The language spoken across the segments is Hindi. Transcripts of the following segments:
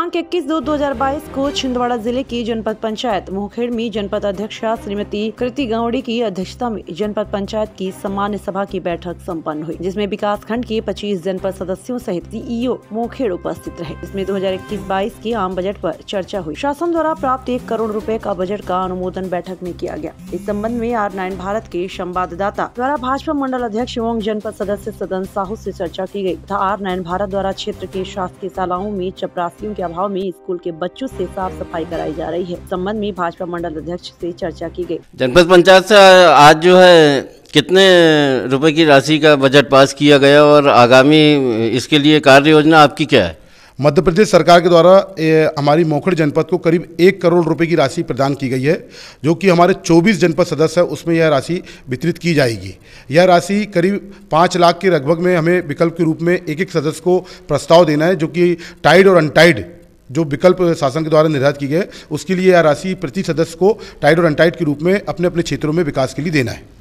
दिनांक 21/2/2022 को छिंदवाड़ा जिले की जनपद पंचायत मोहखेड़ में जनपद अध्यक्षा श्रीमती कृति गौड़ी की अध्यक्षता में जनपद पंचायत की सामान्य सभा की बैठक संपन्न हुई, जिसमें विकास खंड के 25 जनपद सदस्यों सहित सीईओ मोहखेड़ उपस्थित रहे। इसमें 2021-22 के आम बजट पर चर्चा हुई। शासन द्वारा प्राप्त 1 करोड़ रुपए का बजट का अनुमोदन बैठक में किया गया। इस संबंध में R9 भारत के संवाददाता द्वारा भाजपा मंडल अध्यक्ष एवं जनपद सदस्य सदन साहू से चर्चा की गई तथा R9 भारत द्वारा क्षेत्र के शासकीय शालाओं में चपरासियों के अभाव में स्कूल के बच्चों से साफ सफाई कराई जा रही है। संबंध में भाजपा मंडल अध्यक्ष से चर्चा की गई। जनपद पंचायत से आज जो है कितने रुपए की राशि का बजट पास किया गया और आगामी इसके लिए कार्य योजना आपकी क्या है? मध्य प्रदेश सरकार के द्वारा हमारी मोहखेड़ जनपद को करीब 1 करोड़ रुपए की राशि प्रदान की गई है, जो कि हमारे 24 जनपद सदस्य है उसमें यह राशि वितरित की जाएगी। यह राशि करीब 5 लाख के लगभग में हमें विकल्प के रूप में एक सदस्य को प्रस्ताव देना है, जो कि टाइड और अनटाइड जो विकल्प शासन के द्वारा निर्धारित की गए उसके लिए यह राशि प्रति सदस्य को टाइड और अनटाइड के रूप में अपने अपने क्षेत्रों में विकास के लिए देना है।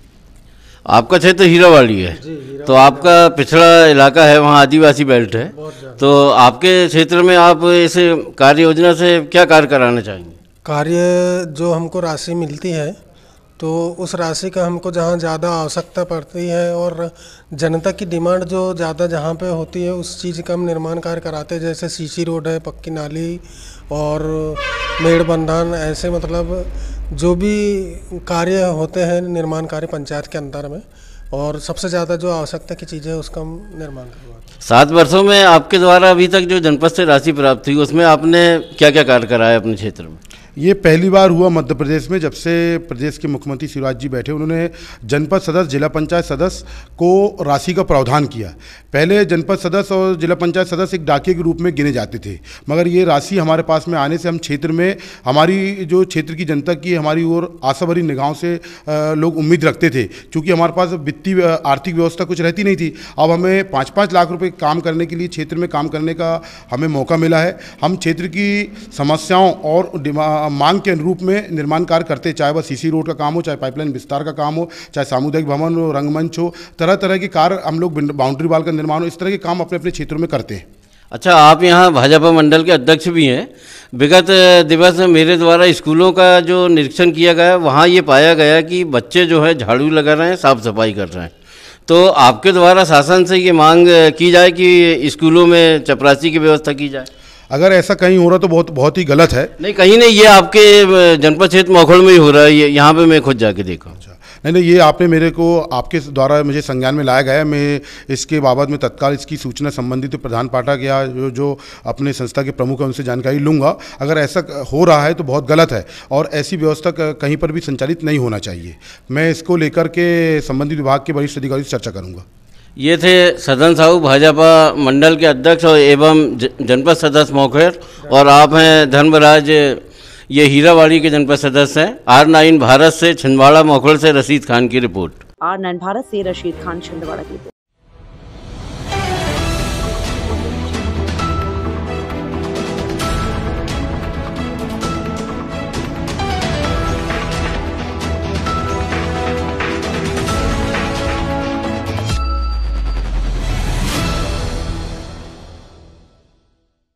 आपका क्षेत्र हीरावाड़ी है, तो आपका पिछड़ा इलाका है, वहाँ आदिवासी बेल्ट है, तो आपके क्षेत्र में आप इस कार्य योजना से क्या कार्य कराना चाहेंगे? कार्य जो हमको राशि मिलती है तो उस राशि का हमको जहाँ ज़्यादा आवश्यकता पड़ती है और जनता की डिमांड जो ज़्यादा जहाँ पे होती है उस चीज़ का हम निर्माण कार्य कराते हैं। जैसे सीसी रोड है, पक्की नाली और मेड़ बंधन, ऐसे मतलब जो भी कार्य होते हैं निर्माण कार्य पंचायत के अंदर में, और सबसे ज़्यादा जो आवश्यकता की चीज़ है उसका हम निर्माण करवाते हैं। 7 वर्षों में आपके द्वारा अभी तक जो जनपद से राशि प्राप्त हुई उसमें आपने क्या क्या कार्य कराया अपने क्षेत्र में? ये पहली बार हुआ मध्य प्रदेश में, जब से प्रदेश के मुख्यमंत्री शिवराज जी बैठे उन्होंने जनपद सदस्य जिला पंचायत सदस्य को राशि का प्रावधान किया। पहले जनपद सदस्य और जिला पंचायत सदस्य एक डाकिये के रूप में गिने जाते थे, मगर ये राशि हमारे पास में आने से हम क्षेत्र में हमारी जो क्षेत्र की जनता की हमारी ओर आशा भरी निगाहों से लोग उम्मीद रखते थे, क्योंकि हमारे पास वित्तीय आर्थिक व्यवस्था कुछ रहती नहीं थी। अब हमें 5-5 लाख रुपये काम करने के लिए क्षेत्र में काम करने का हमें मौका मिला है। हम क्षेत्र की समस्याओं और मांग के अनुरूप में निर्माण कार्य करते, चाहे वह सीसी रोड का काम हो, चाहे पाइपलाइन विस्तार का काम हो, चाहे सामुदायिक भवन हो, रंगमंच हो, तरह तरह के कार्य हम लोग बाउंड्री वाल का निर्माण हो, इस तरह के काम अपने अपने क्षेत्रों में करते हैं। अच्छा, आप यहाँ भाजपा मंडल के अध्यक्ष भी हैं। विगत दिवस में मेरे द्वारा स्कूलों का जो निरीक्षण किया गया वहाँ ये पाया गया कि बच्चे जो है झाड़ू लगा रहे हैं, साफ सफाई कर रहे हैं। तो आपके द्वारा शासन से ये मांग की जाए कि स्कूलों में चपरासी की व्यवस्था की जाए। अगर ऐसा कहीं हो रहा तो बहुत ही गलत है। नहीं, कहीं नहीं, ये आपके जनपद क्षेत्र मोहखेड़ में ही हो रहा है, यहाँ पे मैं खुद जाके देखा। अच्छा, नहीं, ये आपने मेरे को आपके द्वारा मुझे संज्ञान में लाया गया है। मैं इसके बाबत में तत्काल इसकी सूचना संबंधित प्रधान पाठक या जो अपने संस्था के प्रमुख हैं उनसे जानकारी लूँगा। अगर ऐसा हो रहा है तो बहुत गलत है और ऐसी व्यवस्था कहीं पर भी संचालित नहीं होना चाहिए। मैं इसको लेकर के संबंधित विभाग के वरिष्ठ अधिकारी से चर्चा करूँगा। ये थे सदन साहू भाजपा मंडल के अध्यक्ष और एवं जनपद सदस्य मोहखेड़, और आप हैं धर्मराज, ये हीरावाड़ी के जनपद सदस्य हैं। R9 भारत से छिंदवाड़ा मोहखेड़ से रशीद खान की रिपोर्ट। R9 भारत से रशीद खान, छिंदवाड़ा की रिपोर्ट।